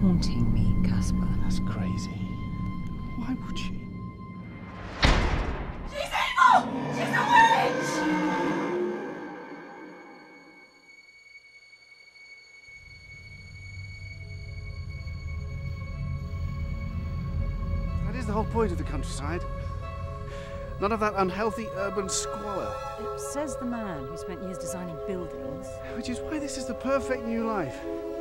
haunting me, Casper. That's crazy. Why would she? She's evil! She's a witch! That is the whole point of the countryside. None of that unhealthy urban squalor. It says the man who spent years designing buildings. Which is why this is the perfect new life.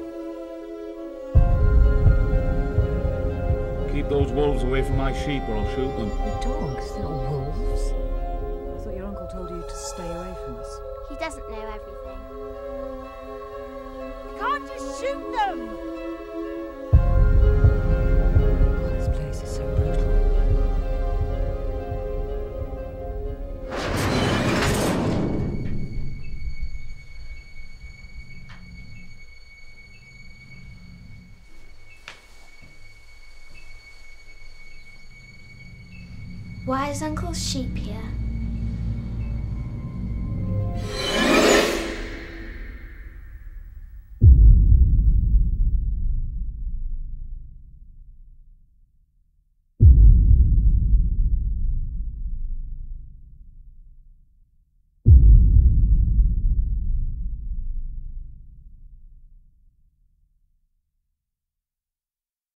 Keep those wolves away from my sheep or I'll shoot them. The dogs, they're not wolves. I thought your uncle told you to stay away from us. He doesn't know everything. You can't just shoot them! Oh, this place is so brutal. Why is Uncle's sheep here?